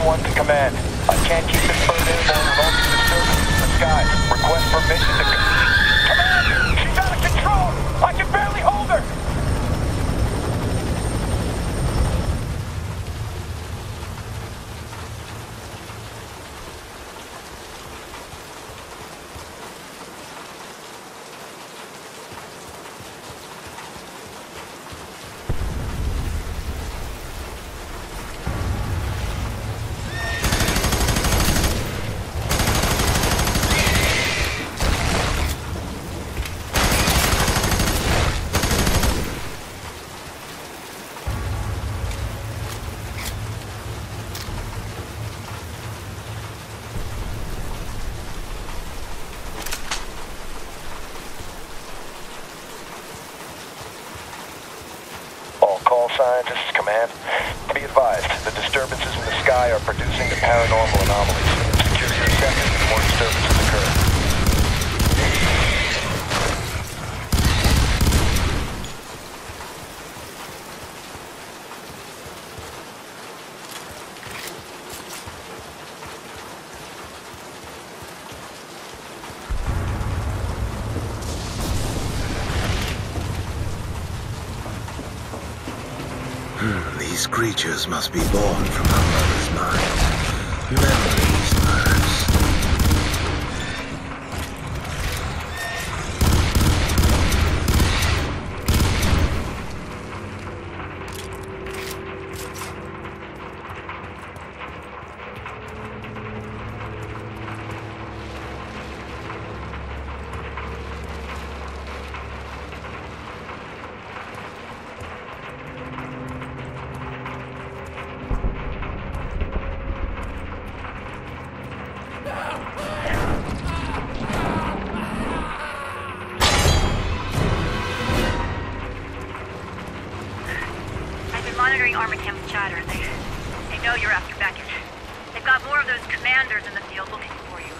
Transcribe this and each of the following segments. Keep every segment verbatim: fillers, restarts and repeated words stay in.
one to command. I can't keep this bird airborne with all these disturbances in the sky. Request permission to... Command! She's out of control! I can barely hold her! Scientists, command. Be advised, the disturbances in the sky are producing the paranormal anomalies. Secure your second before disturbances occur. These creatures must be born from our mother's mind. Memories, perhaps. Monitoring armor cam chatter. They, they know you're after Beckett. They've got more of those commanders in the field looking for you.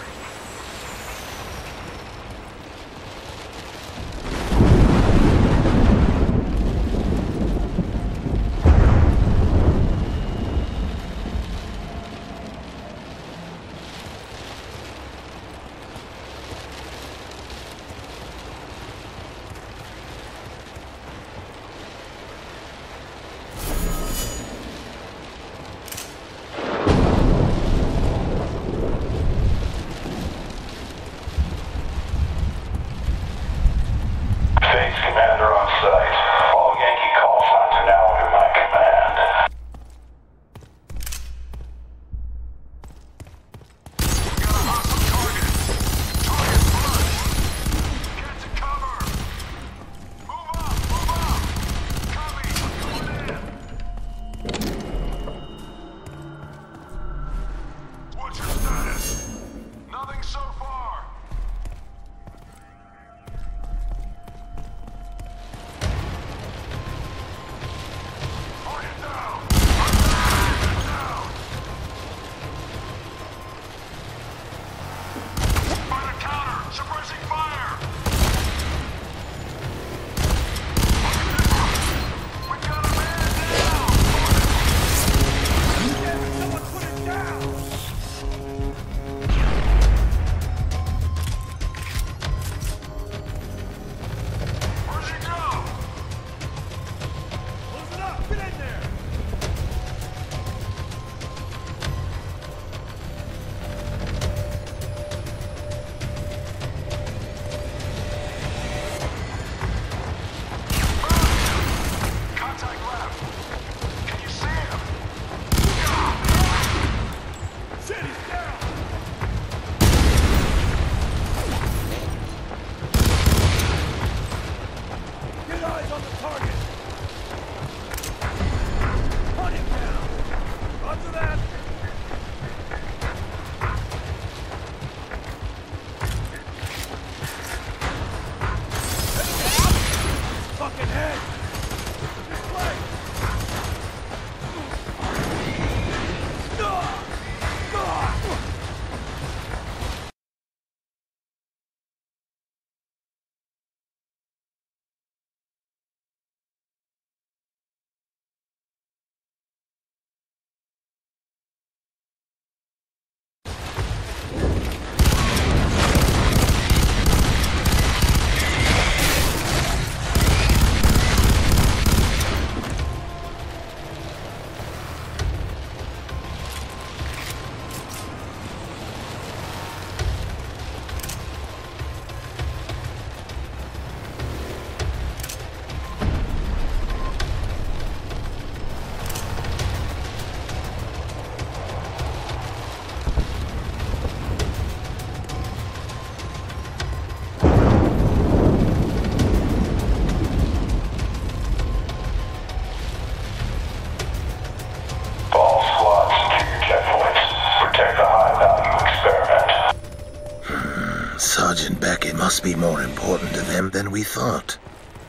happened to them than we thought.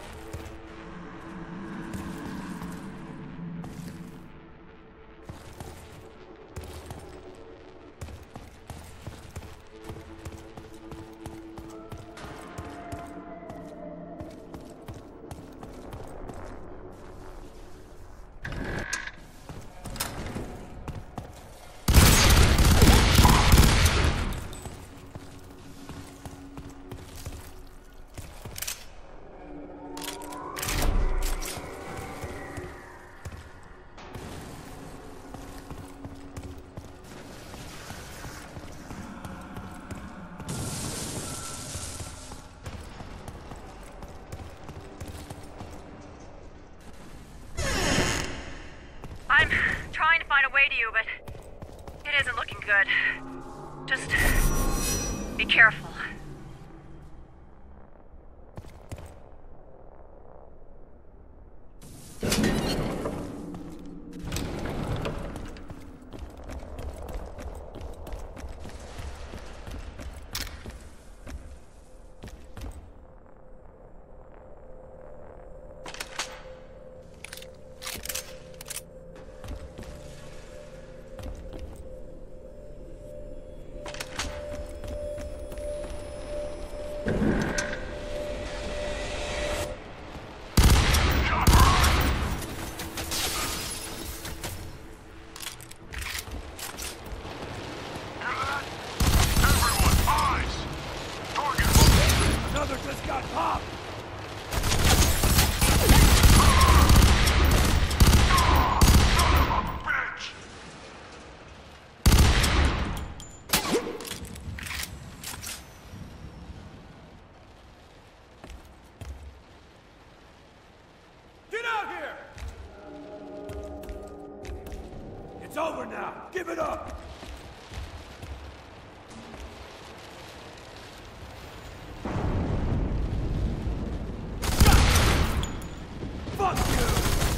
I'm trying to find a way to you, but it isn't looking good. Just be careful. Over now! Give it up! Fuck you!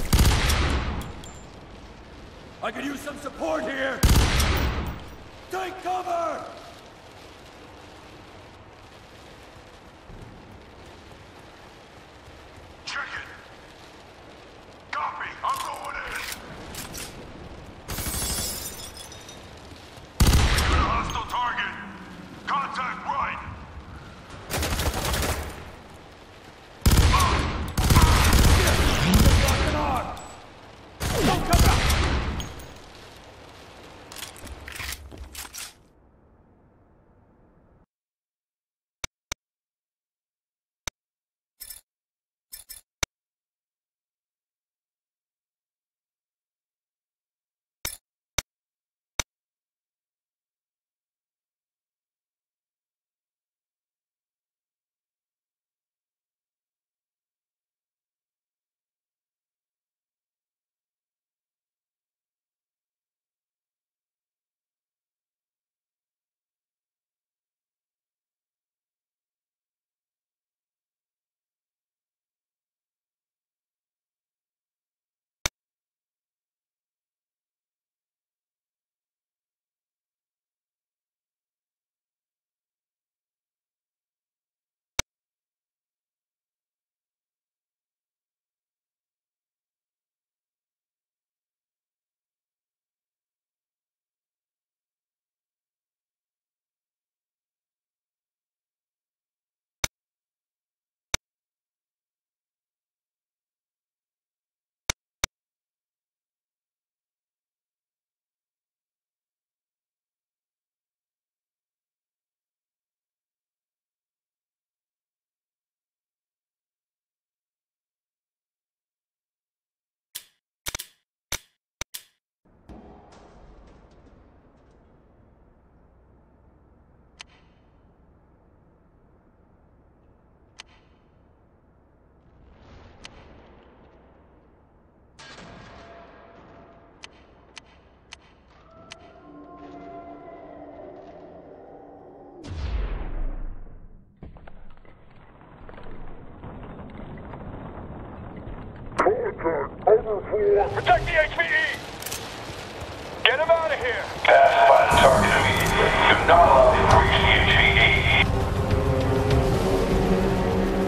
I could use some support here! Take cover! Check it! Copy! I'm going in! Hostile target! Contact right! Lock an arm! Don't come out! Protect the H V E! Get him out of here! Pacify the target immediately. Do not allow him to reach the H V E.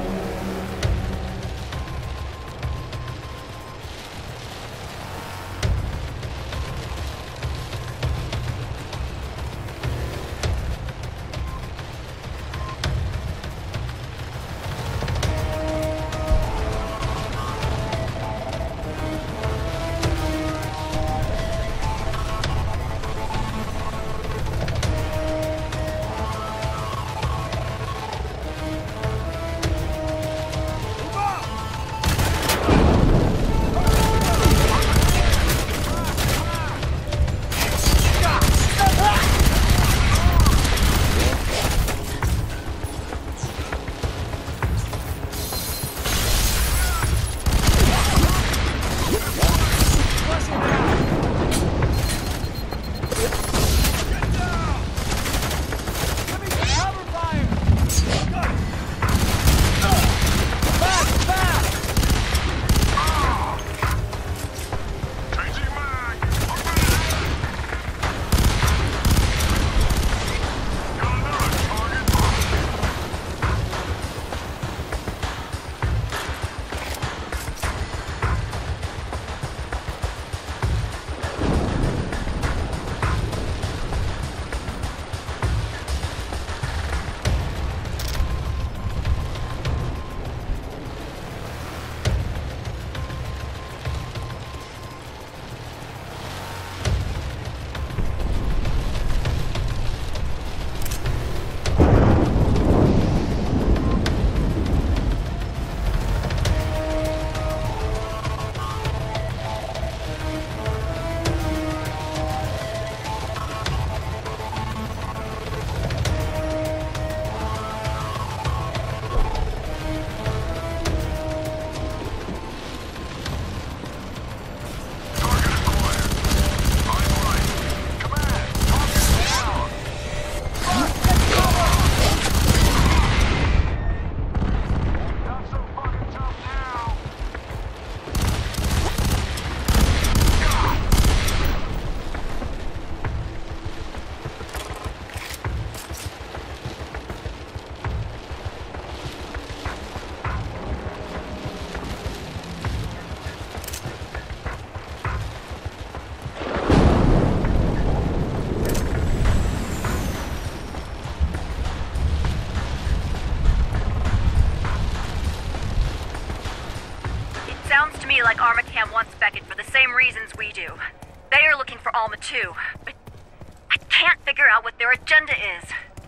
Sounds to me like Armacam wants Beckett for the same reasons we do. They are looking for Alma too, but I can't figure out what their agenda is.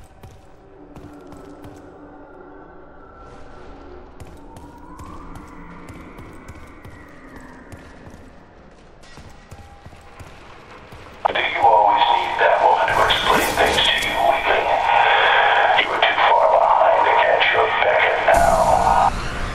Do you always need that woman to explain things to you, weakling? You were too far behind to catch your Beckett now.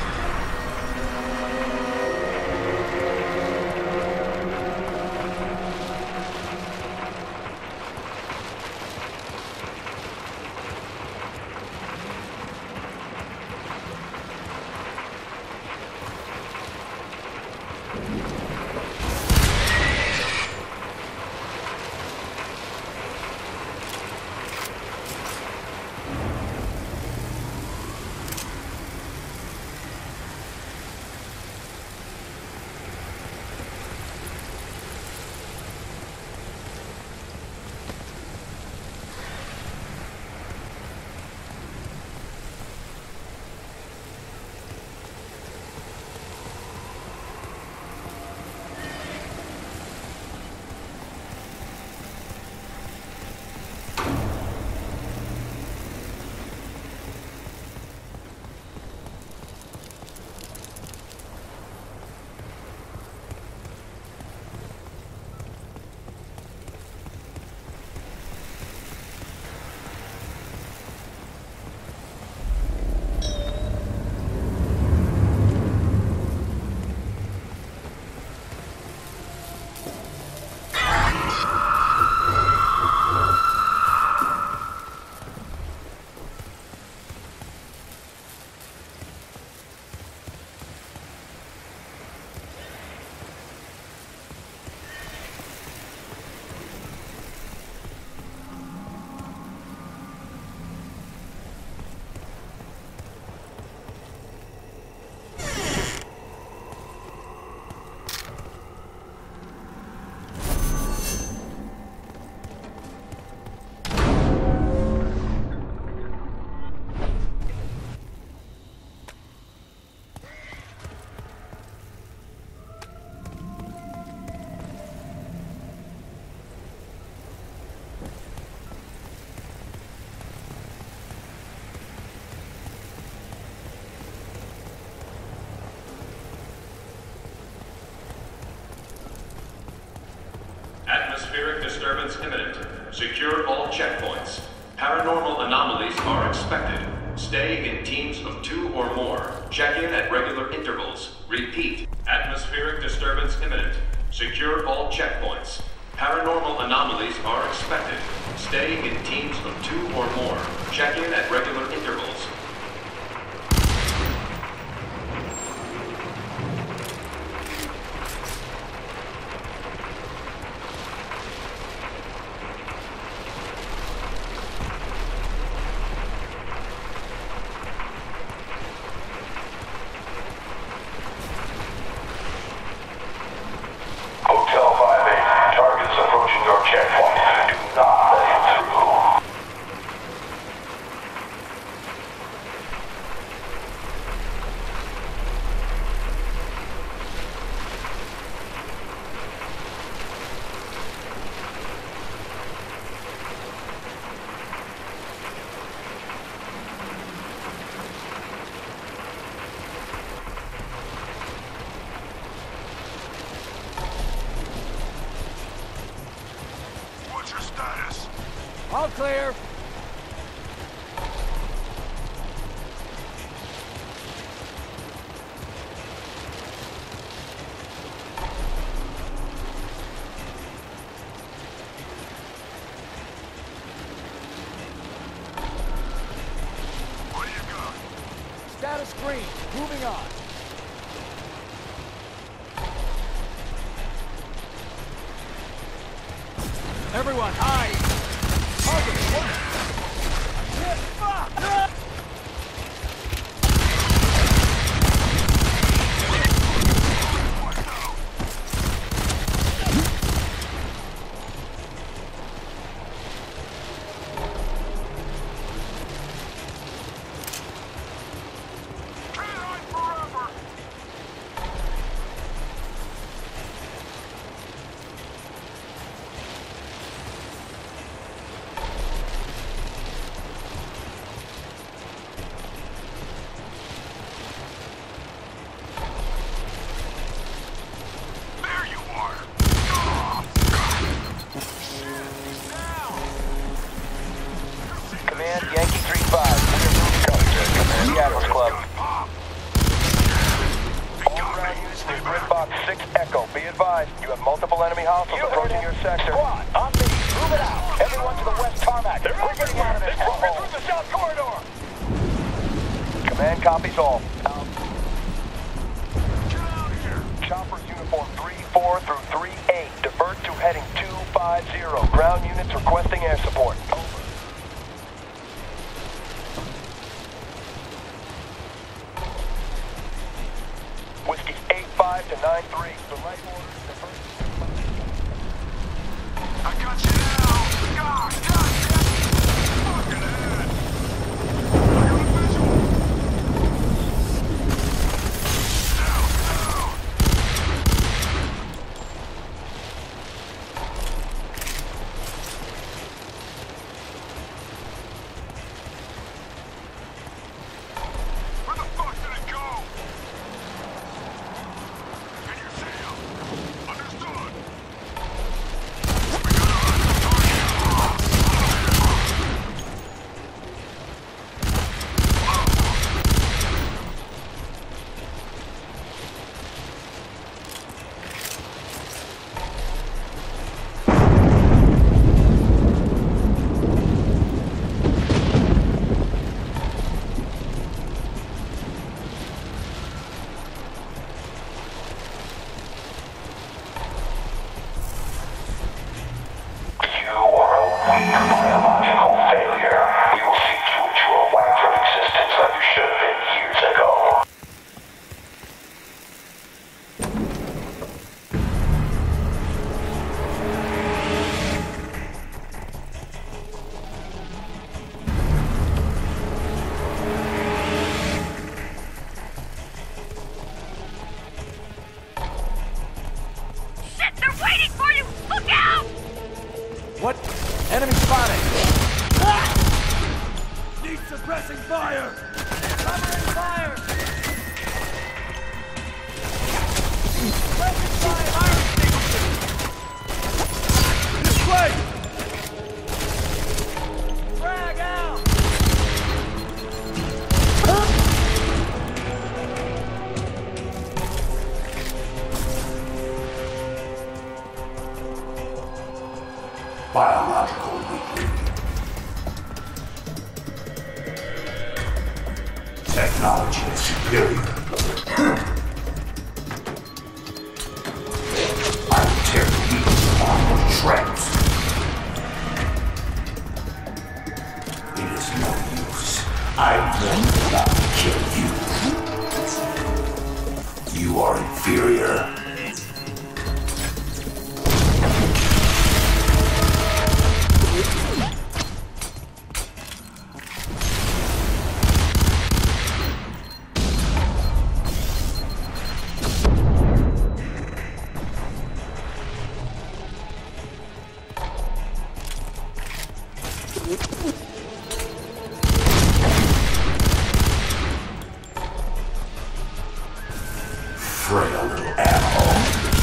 Atmospheric disturbance imminent. Secure all checkpoints. Paranormal anomalies are expected. Stay in teams of two or more. Check in at regular intervals. Repeat. Atmospheric disturbance imminent. Secure all checkpoints. Paranormal anomalies are expected. Stay in teams of two or more. Check in at regular intervals. All clear. What do you got? Status green. Moving on. Everyone, hide! Target, what? Shit, fuck! Ah! Fox six Echo. Be advised, you have multiple enemy hostiles approaching your sector. Squad, on me. Move it out. Everyone to the west tarmac. They're We're getting out of this hellhole. Through the south corridor. Command copies all. Out. Get out of here. Choppers uniform three four through three eight. Divert to heading two five zero. Ground units requesting air support. Over. Whiskey eight five to nine three. The right order is divert. I got you now! God, God, damn! Fucking head! I got a visual! Down, down! Where the fuck did it go? Can you see him? Understood! We gotta hunt the target! You are a weak biological failure. We will see to it you are wiped from existence like you should have been years ago. Shit, they're waiting for you! Look out! What? Enemy spotted! Need suppressing fire! Covering fire! Suppressing fire! Fire extinguisher! This way! Frag out! Biological weakling. Technology is superior. I will tear the wheels apart with shreds. It is no use. I will not kill you. You are inferior. Frail little animal.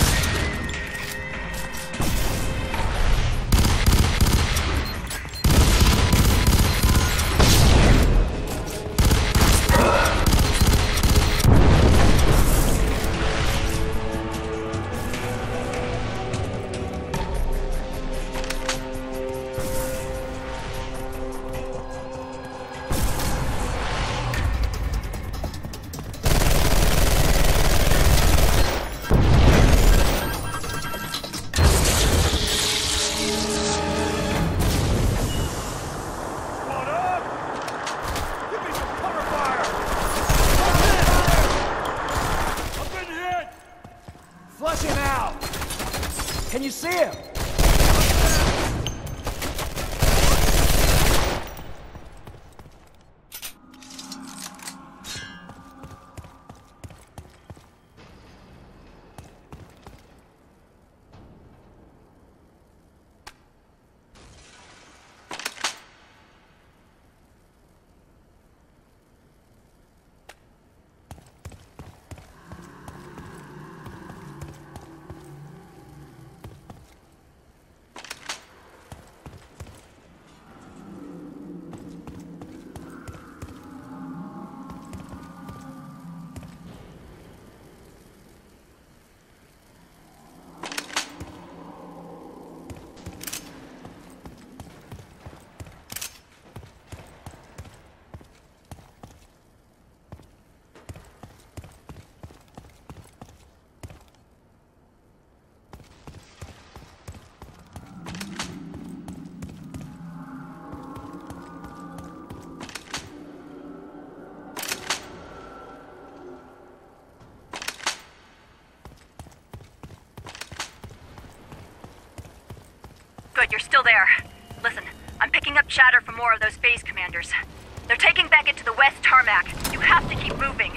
What up? Give me some cover fire! I've been hit! Flush him out! Can you see him? Good, you're still there. Listen, I'm picking up chatter from more of those phase commanders. They're taking back into the west tarmac. You have to keep moving.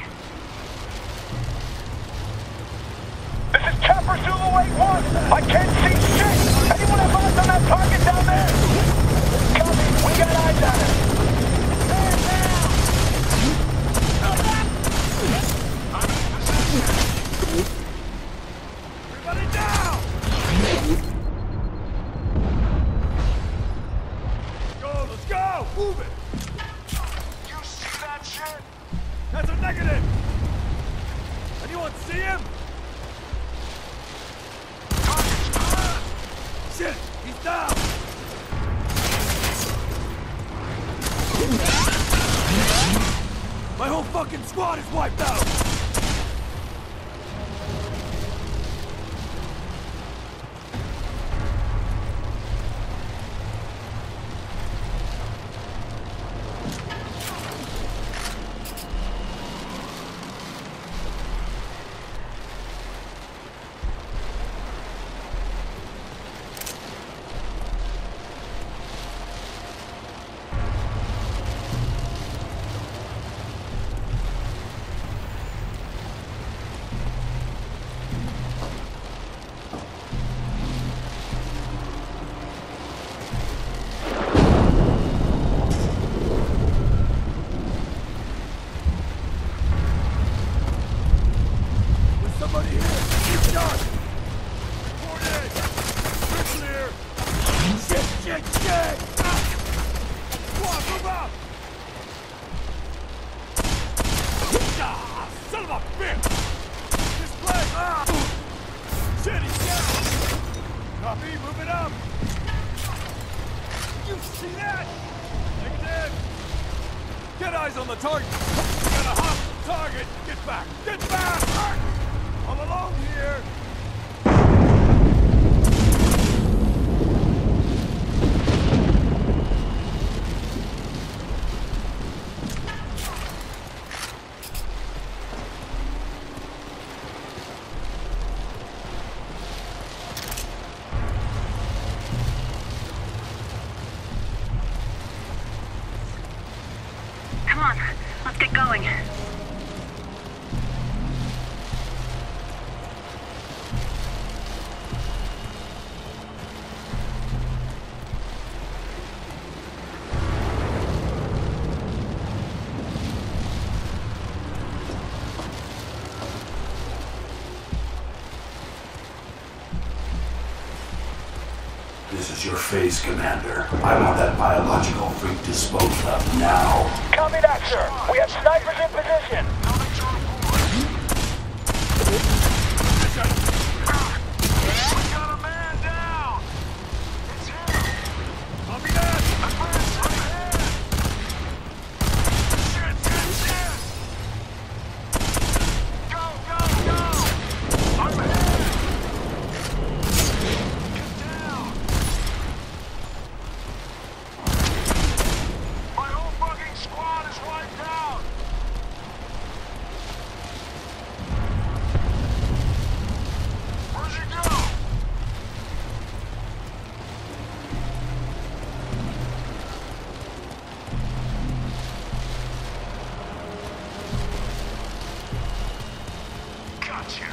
This is Chopper Zulu eight one. I can't see shit. Anyone have eyes on that target down there? Copy. We got eyes on it. Man down. Everybody down! Let's go, let's go! Move it! You see that shit? That's a negative! Anyone see him? Shit! He's down! My whole fucking squad is wiped out! This is your phase, Commander. I want that biological freak disposed of now. Copy that, sir. We have snipers in position. We got a man down. It's him. Copy that. Advance right ahead. Shit, shit, shit. Go, go, go. I'm ahead. Get down. My whole fucking squad is wiped out! Where'd you go? Gotcha!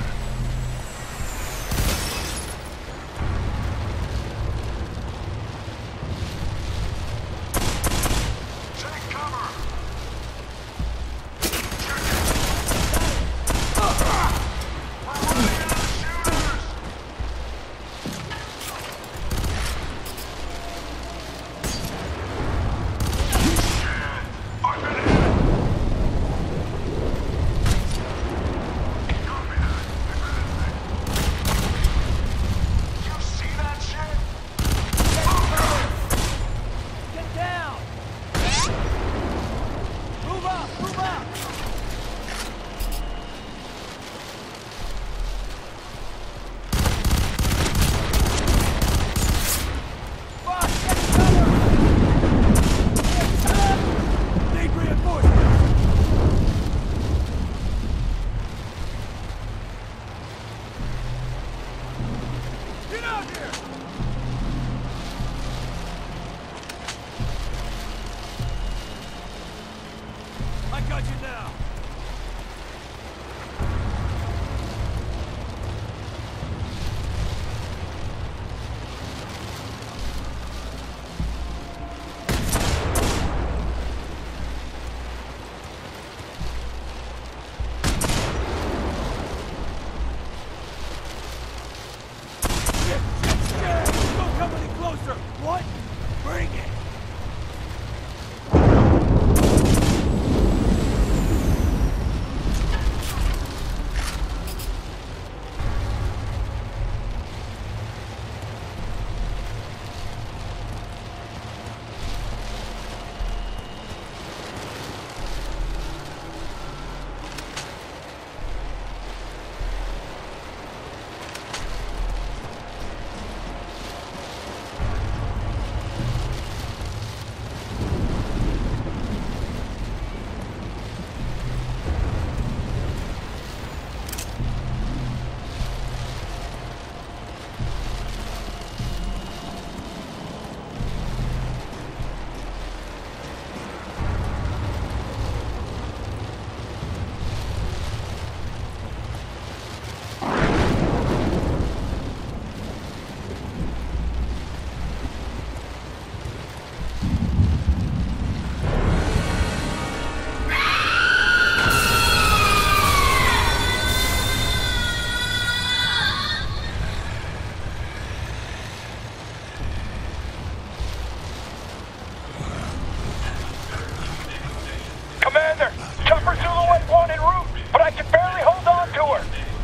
Take cover!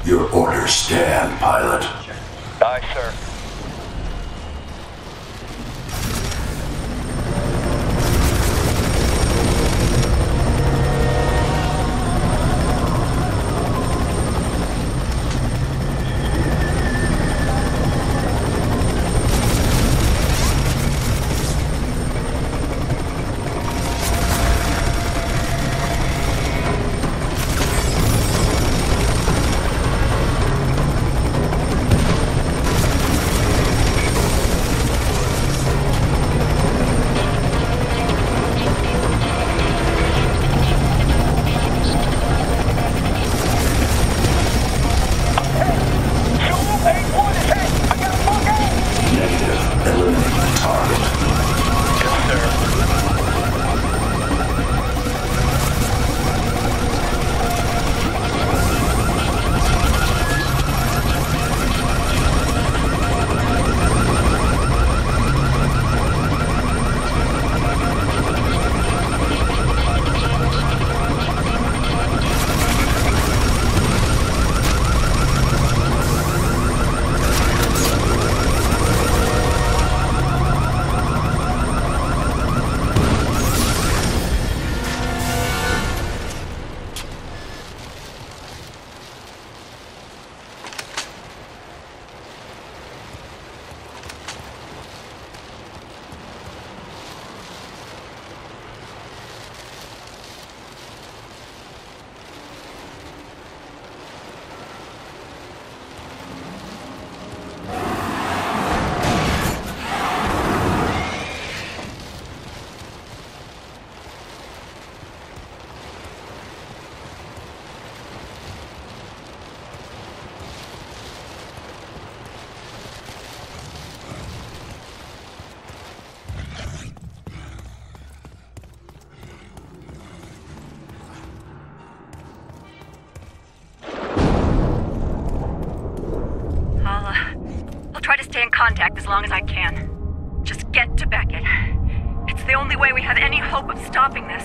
Your orders stand, pilot. Aye, sir. Stay in contact as long as I can. Just get to Beckett. It's the only way we have any hope of stopping this.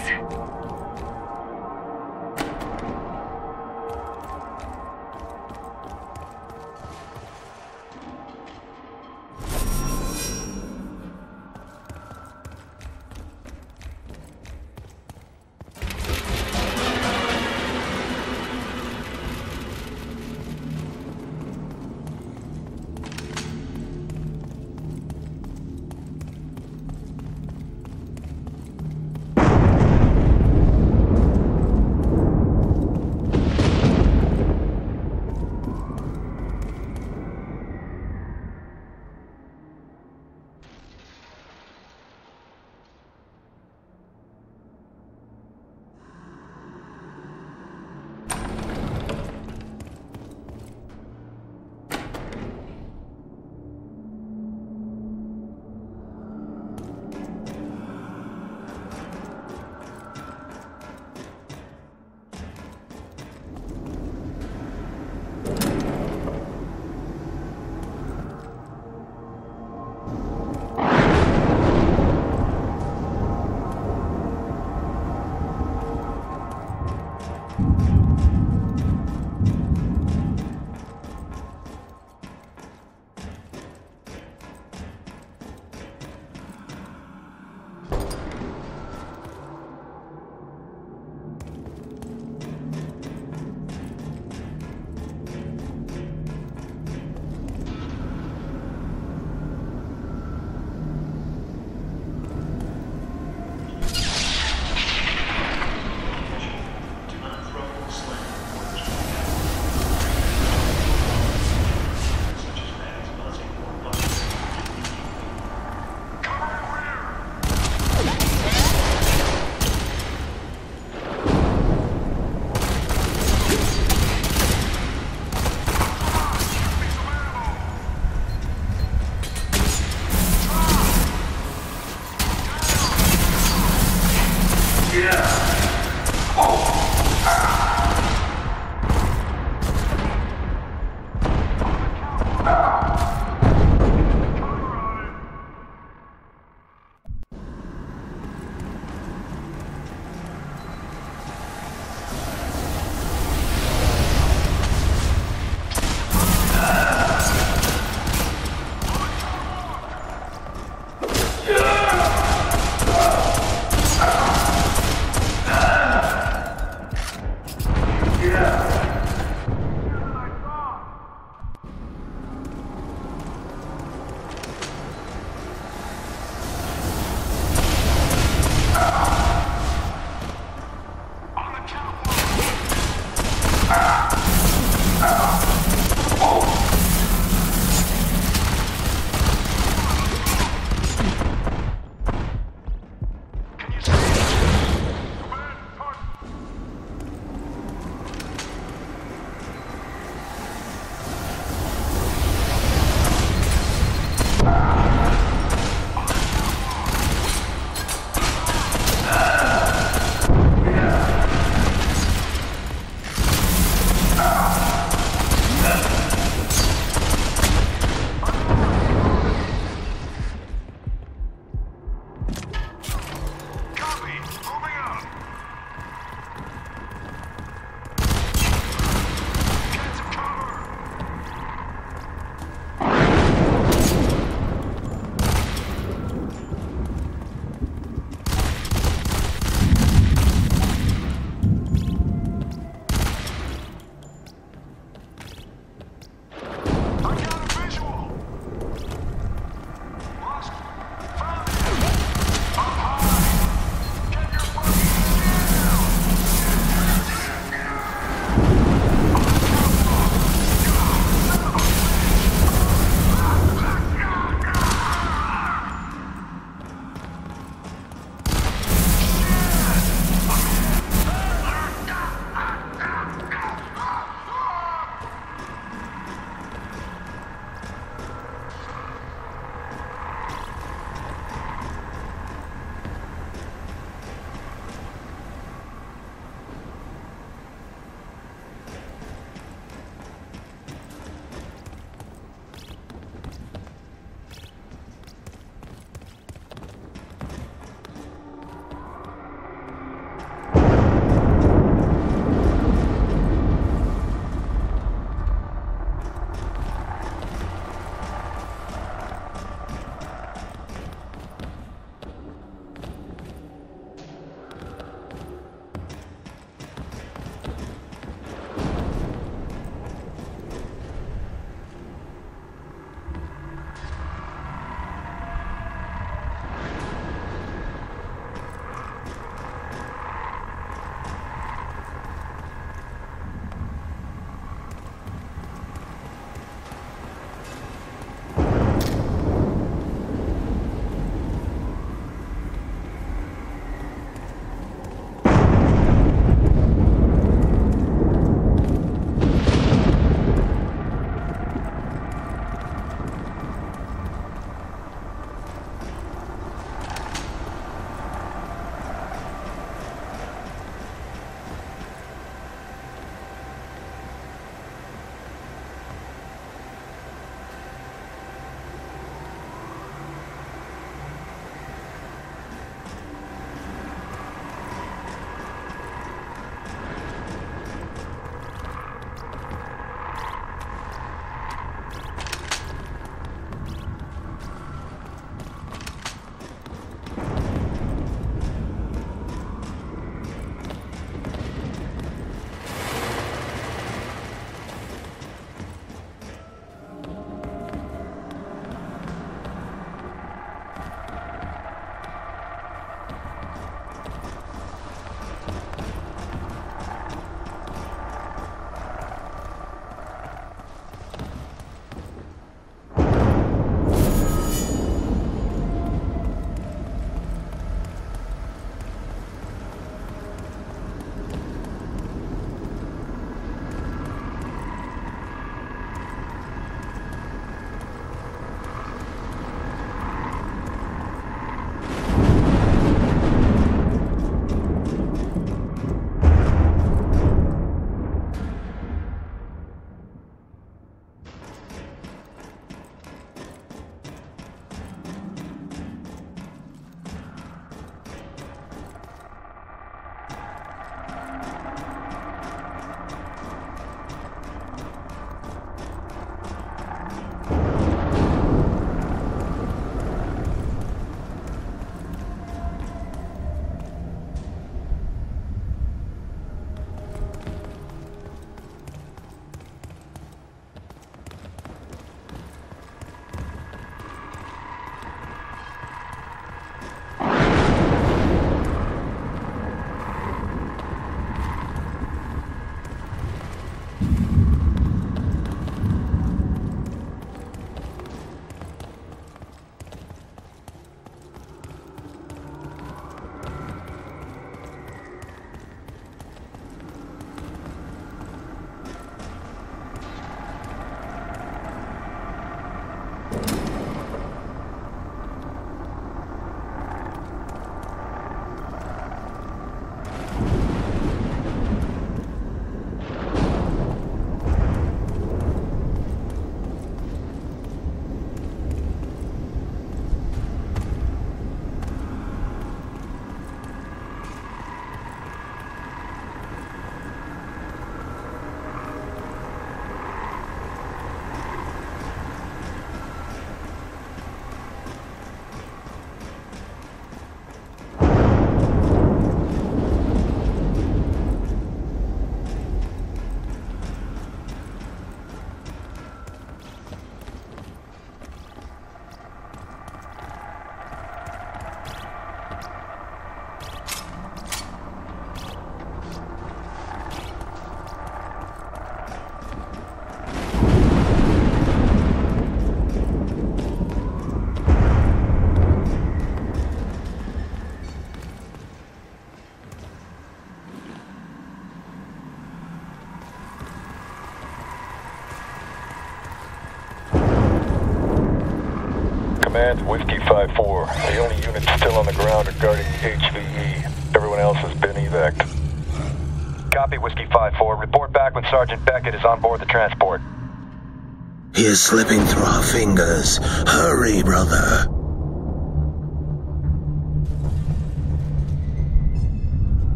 Command, Whiskey five four. The only units still on the ground are guarding H V E. Everyone else has been evac'd. Copy, Whiskey five four. Report back when Sergeant Beckett is on board the transport. He is slipping through our fingers. Hurry, brother.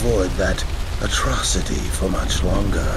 avoid that atrocity for much longer.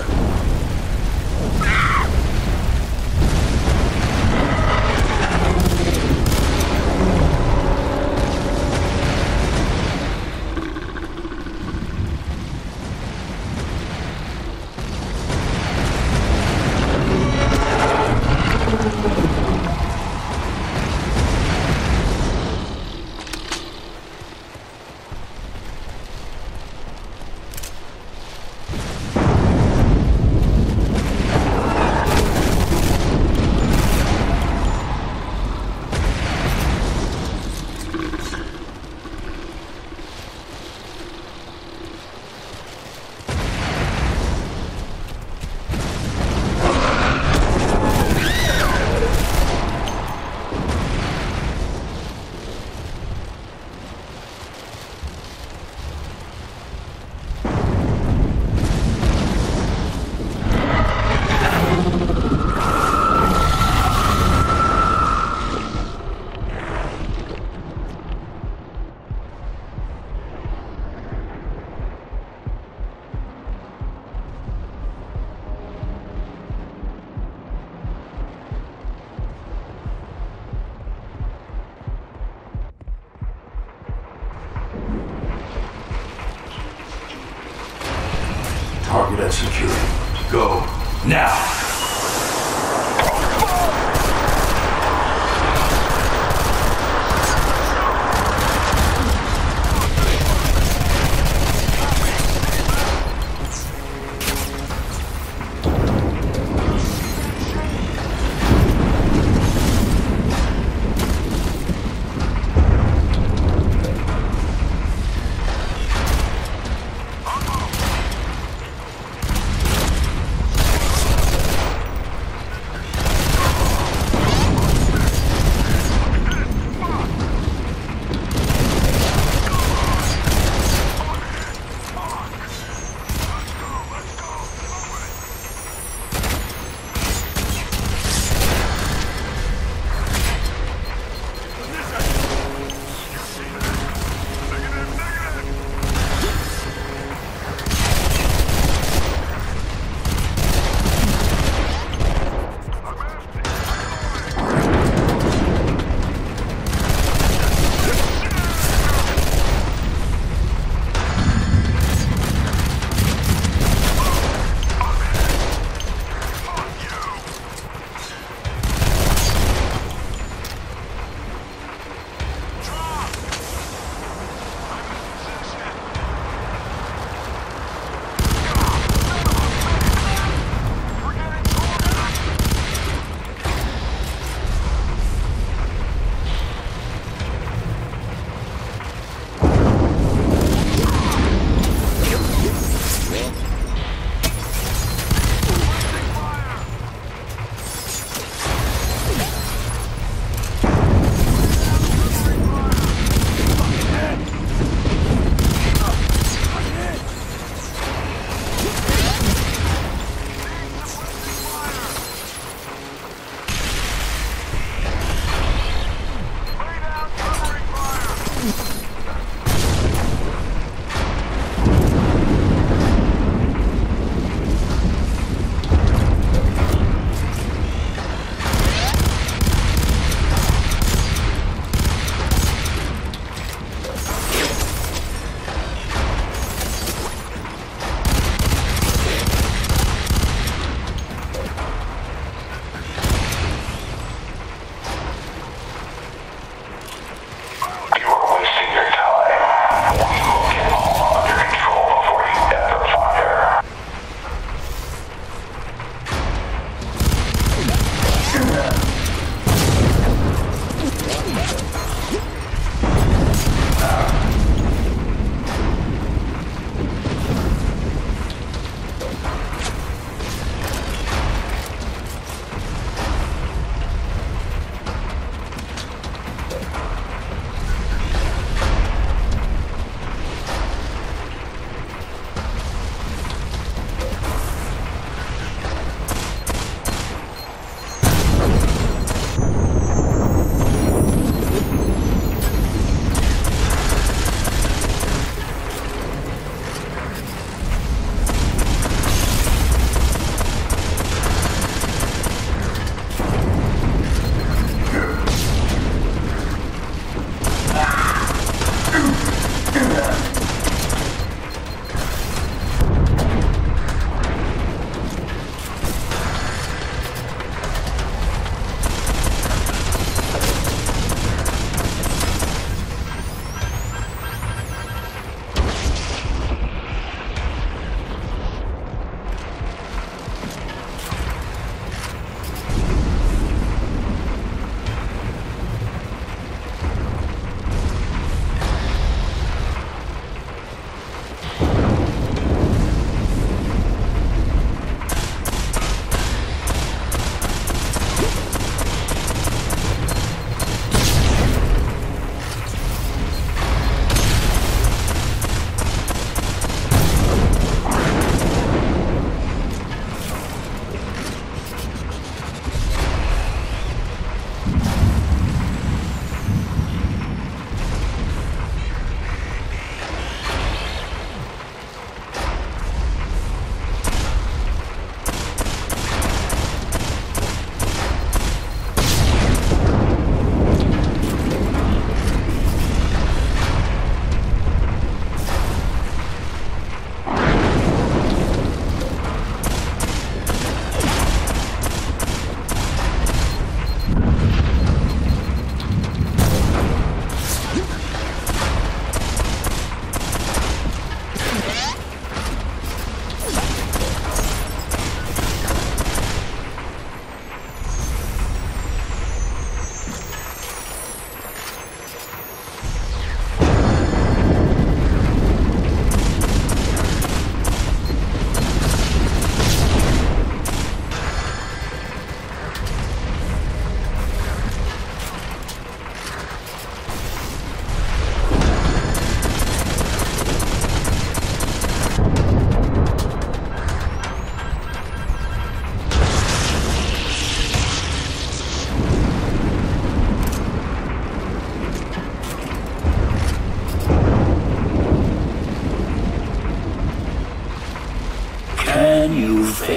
Target executed. Go now.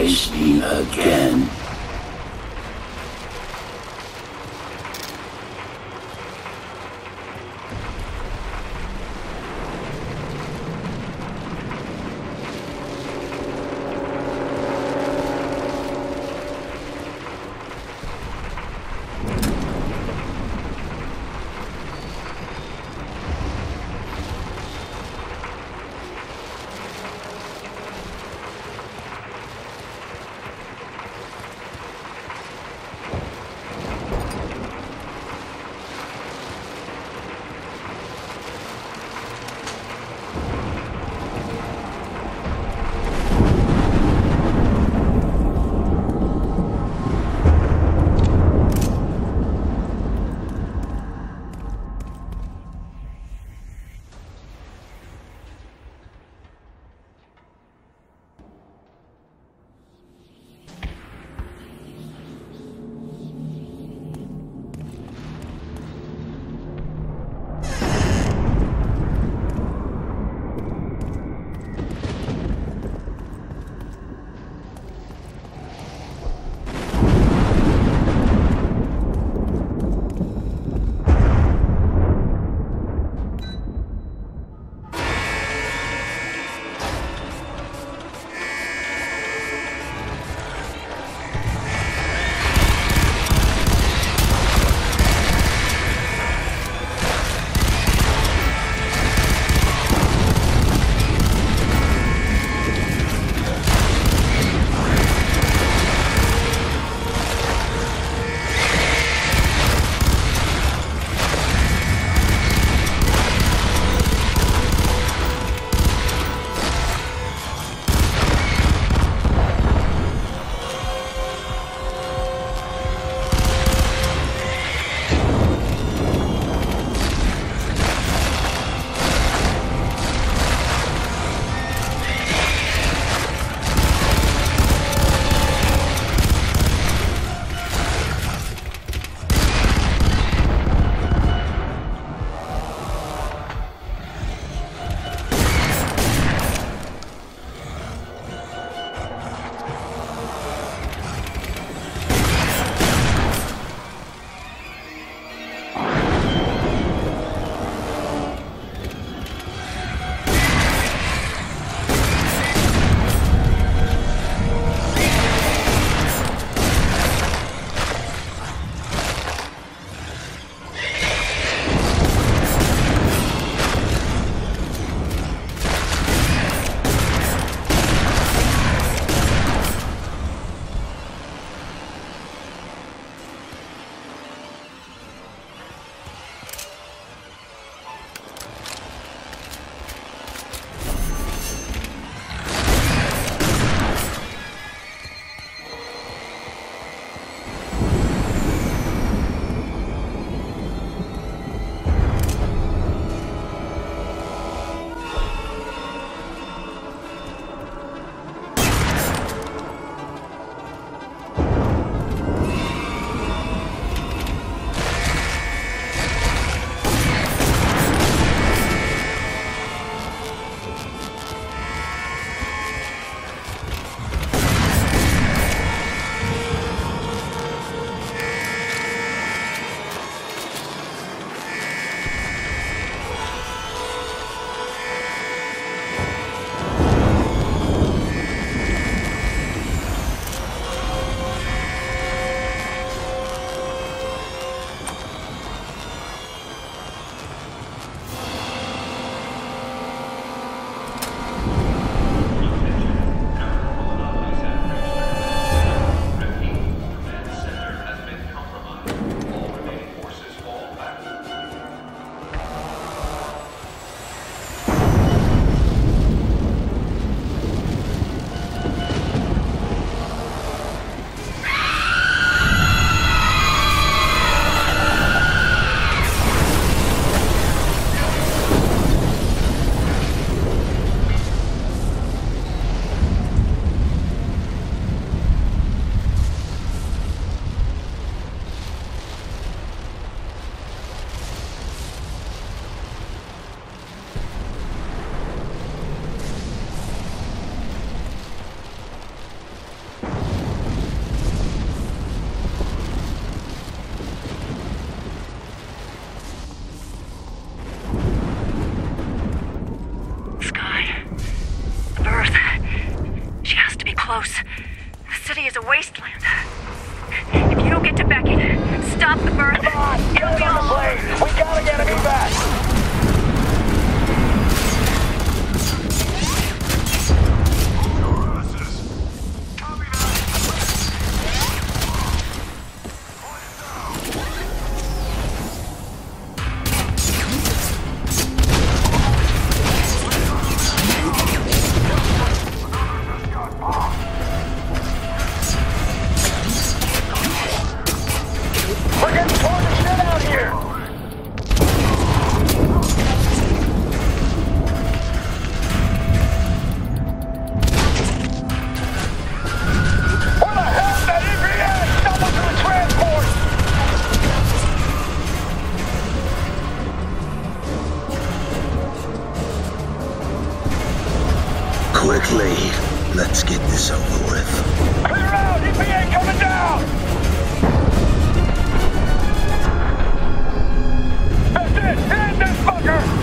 face me again. Quickly, let's get this over with. Clear out! E P A coming down! That's it! End this fucker!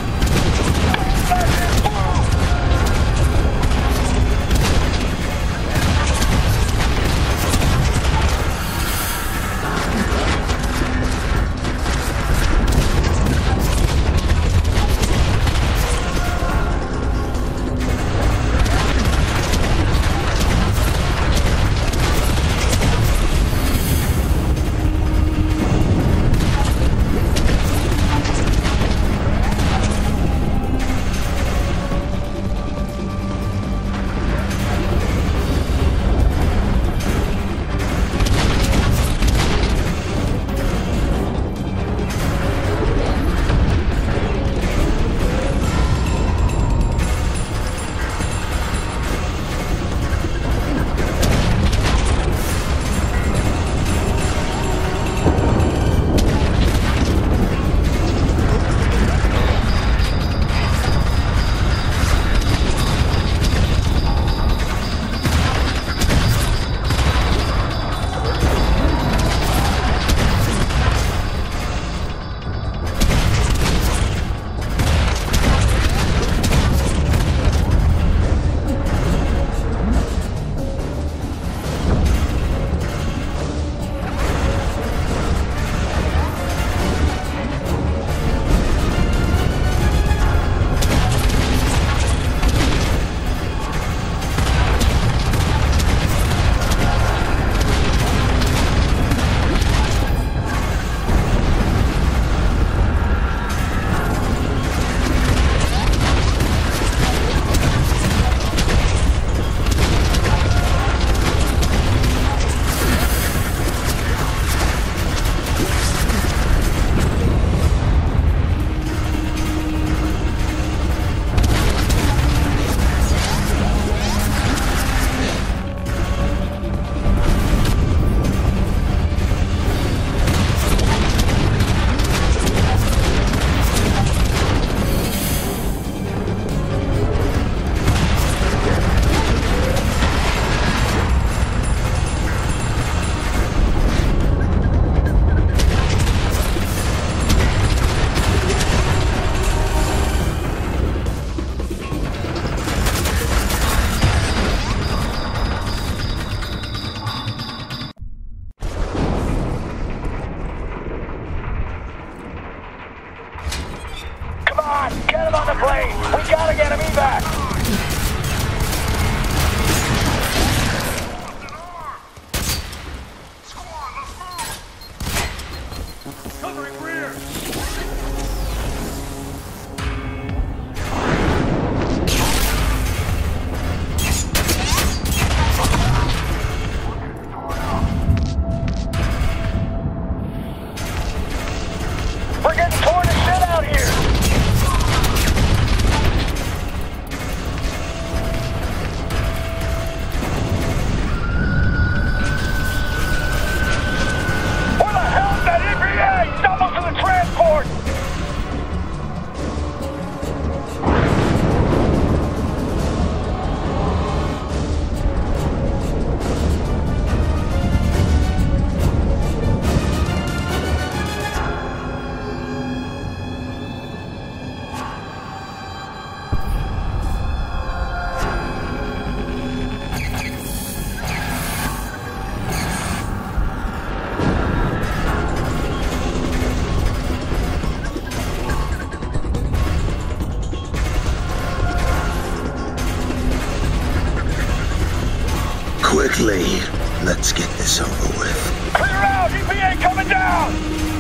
Quickly, let's get this over with. Clear out! E P A coming down!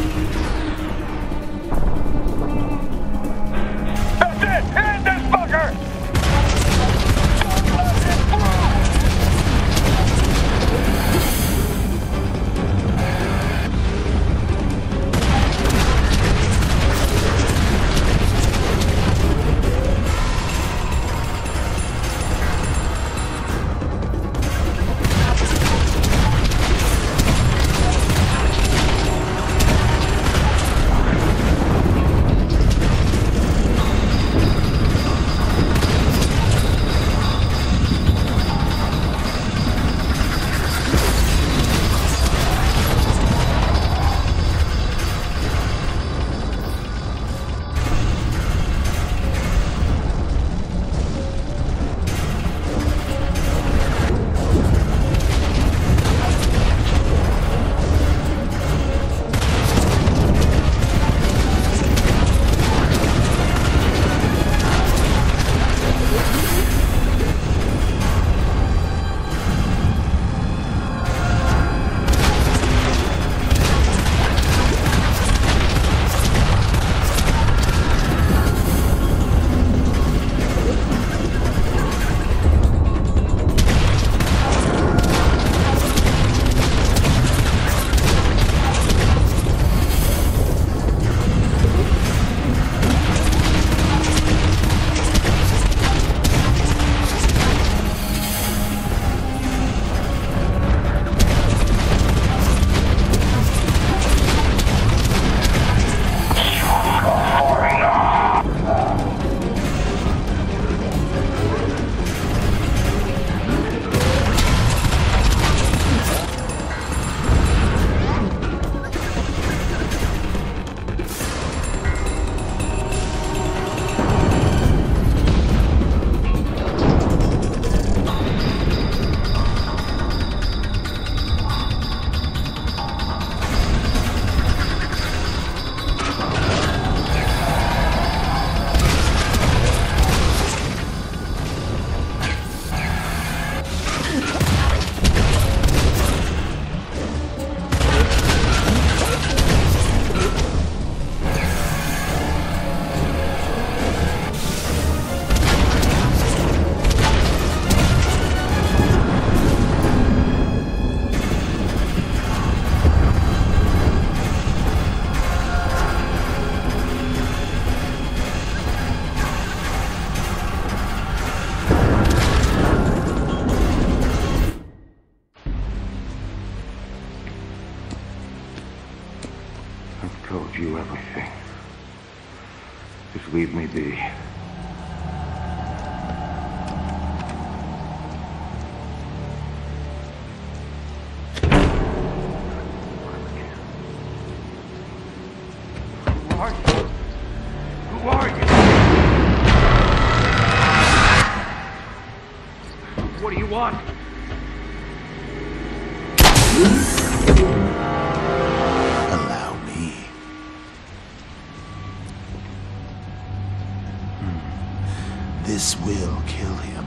That's it! End this fucker! Just leave me be. Who are you? Who are you? What do you want? Allow me. Hmm. This will kill him.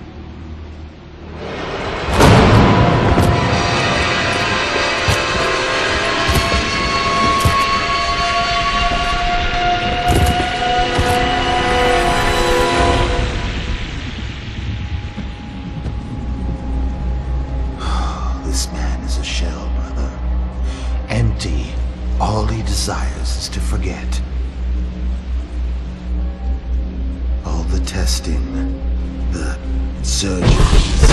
This man is a shell, brother. Empty. All he desires is to forget. All the testing, the surgeries.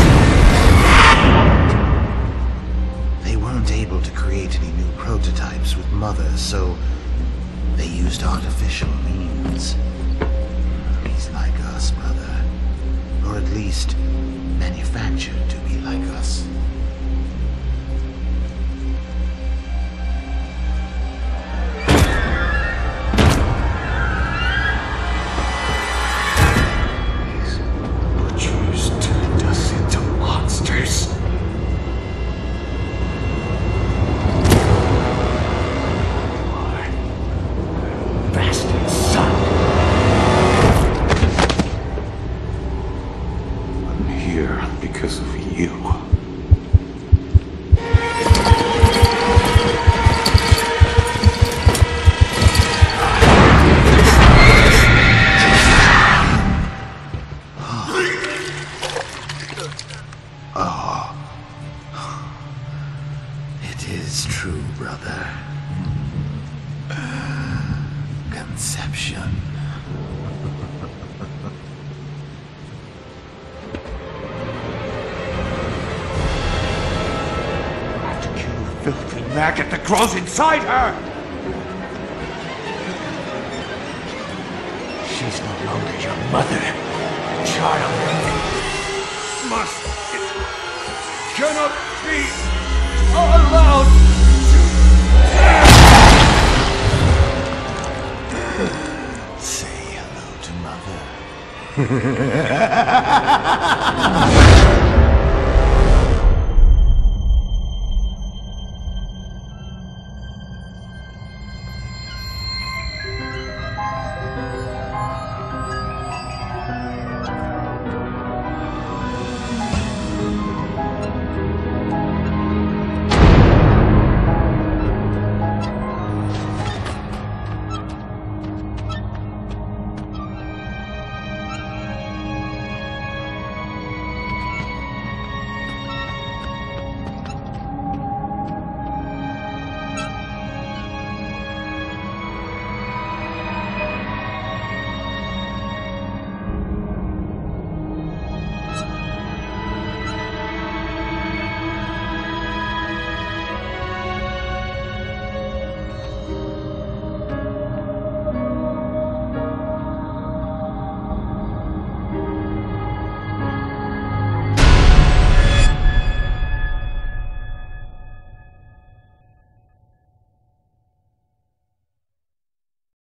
They weren't able to create any new prototypes with Mother, so they used artificial means. He's like us, brother. Or at least manufactured to be like us. Because of you. Oh. It is true, brother. Conception. Filthy maggot that grows inside her! She's no longer your mother, child. Must. It cannot be allowed to... Say hello to Mother.